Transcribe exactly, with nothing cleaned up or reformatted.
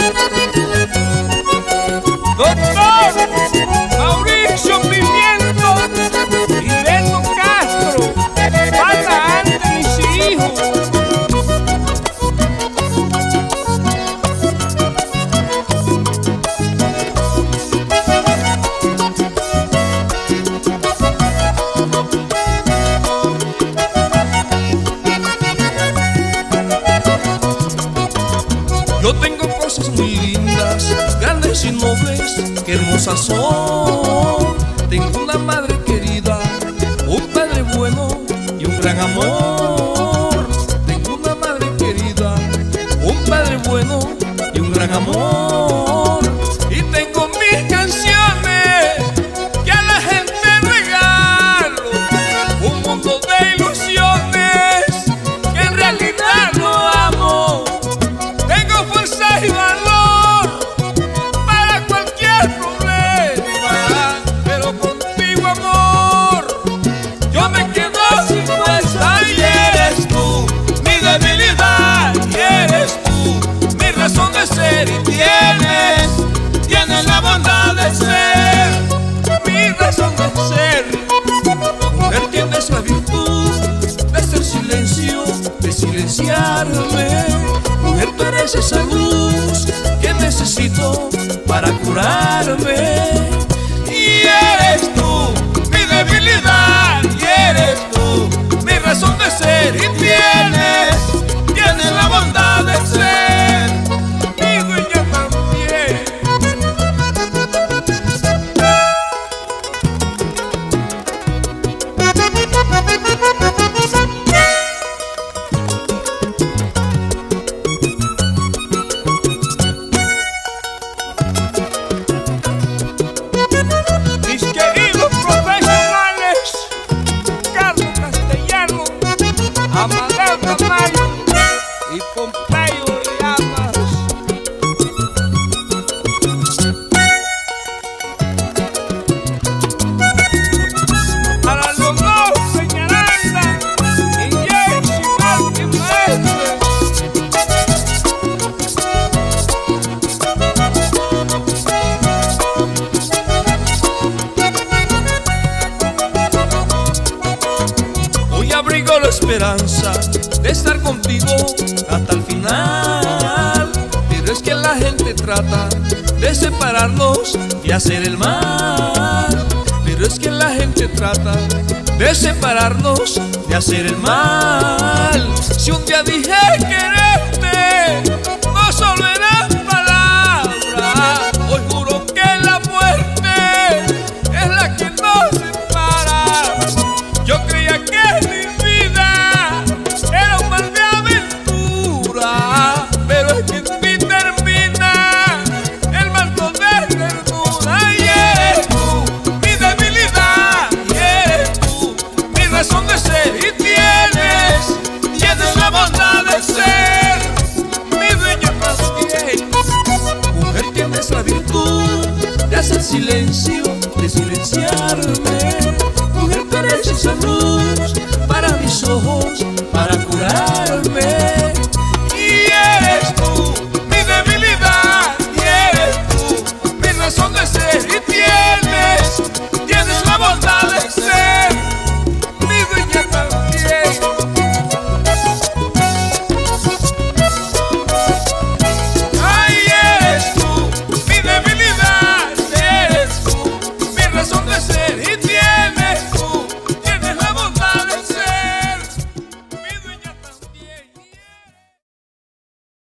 Doctor Mauricio Pimiento y Beto Castro, Ana Antes mis hijos. Yo tengo cosas muy lindas, grandes y nobles, que hermosas son. Tengo una madre querida, un padre bueno y un gran amor. Tengo una madre querida, un padre bueno y un gran amor. Y tengo mis canciones que a la gente regalo, un mundo de ilusiones que en realidad no amo. Tengo fuerza y valor para cualquier problema, pero contigo, amor, yo me quedo sin fuerza. Y eres tú mi debilidad, y eres tú mi razón de ser. Y tienes, tienes la bondad de ser mi razón de ser. Mujer, tienes la virtud de ser silencio, de silenciarme. Mujer, tú eres esa luz que necesito para curarme. Y eres tú mi debilidad, y eres tú mi razón de ser. Y tienes, tienes la bondad de ser mi dueña también. Mis queridos profesionales, Carlos Castellano, Amadeo Tamayo y Pompeyo Llamas. Para Leonor Peñaranda y Jesse Martin Maestre. Hoy abrigo la esperanza de estar contigo hasta el final, pero es que la gente trata de separarnos y hacer el mal. Pero es que la gente trata de separarnos, de hacer el mal. Si un día dije querer